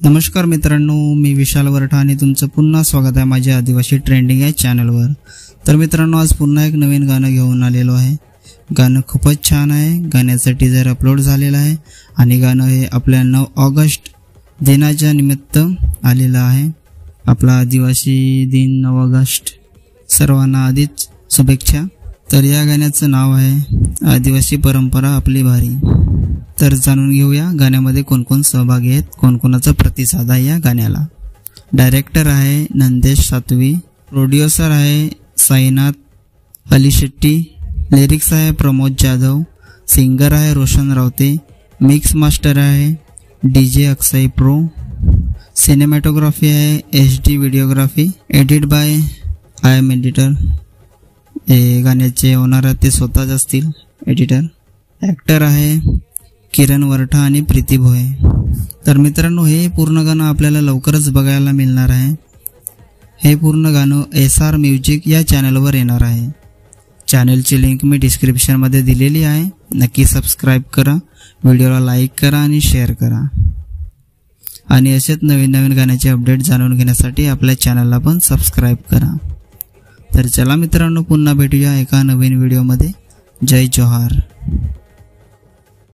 नमस्कार मित्रांनो, मी विशाल वरठा आणि तुमचं पुन्हा स्वागत आहे माझ्या आदिवासी ट्रेंडिंग या चॅनलवर। तर मित्रांनो, आज पुन्हा एक नवीन गाणं घेऊन आलेलो आहे। गाणं खूपच छान आहे। गाण्याचं टीजर अपलोड झालेला आहे आणि गाणं हे आपल्या 9 ऑगस्ट दिनाच्या निमित्त आलेलं आहे। आपला आदिवासी दिन 9 ऑगस्ट सर्वांना आधीच शुभेच्छा। तर या गाण्याचं नाव आहे आदिवासी परंपरा आपली भारी। तर जाणून घेऊया गाण्यामध्ये कोण कोण सहभागी आहेत, कोणकोणाचा प्रतिसाद आहे या गाण्याला। डायरेक्टर आहे नंदेश सातवी, प्रोड्युसर आहे साईनाथ अलीशेट्टी, लिरिक्स आहे प्रमोद जाधव, सिंगर आहे रोशन रावते, मिक्स मास्टर आहे डीजे अक्षय प्रो, सिनेमॅटोग्राफी आहे HD videography, edit by I M editor. हे गाण्याचे ओनर ते स्वतःच असतील एडिटर। ॲक्टर आहे किरण वरठा आणि प्रीती भोये। तर मित्रांनो, हे पूर्ण गाणं आपल्याला लवकरच बघायला मिळणार आहे। हे पूर्ण गाणं SR म्युझिक या चॅनलवर येणार आहे। चॅनलची लिंक मी डिस्क्रिप्शनमध्ये दिलेली आहे, नक्की सबस्क्राईब करा, व्हिडिओला लाईक करा आणि शेअर करा। आणि असेच नवीन नवीन गाण्याचे अपडेट जाणून घेण्यासाठी आपल्या चॅनलला पण सबस्क्राईब करा। तर चला मित्रांनो, पुन्हा भेटूया एका नवीन व्हिडिओमध्ये। जय जोहार।